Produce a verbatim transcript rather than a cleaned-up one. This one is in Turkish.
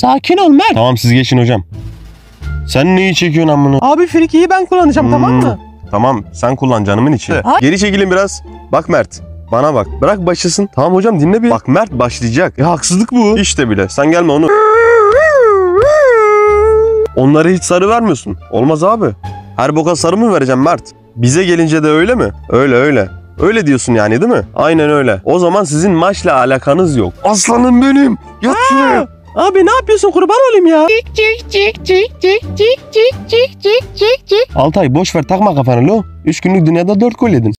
Sakin ol Mert. Tamam siz geçin hocam. Sen neyi çekiyorsun amına? Abi frikiyi ben kullanacağım, Hmm. tamam mı? Tamam sen kullan canımın içi. Ha? Geri çekilin biraz. Bak Mert. Bana bak. Bırak başlasın. Tamam hocam dinle bir. Bak Mert başlayacak. Ya haksızlık bu. İşte bile. Sen gelme onu. Onlara hiç sarı vermiyorsun. Olmaz abi. Her boka sarı mı vereceğim Mert? Bize gelince de öyle mi? Öyle öyle. Öyle diyorsun yani değil mi? Aynen öyle. O zaman sizin maçla alakanız yok. Aslanım benim. Yat şuraya. Abi ne yapıyorsun, kurban olayım ya. Altay boş ver takma kafanı lo. Üç günlük dünyada dört gol yedin.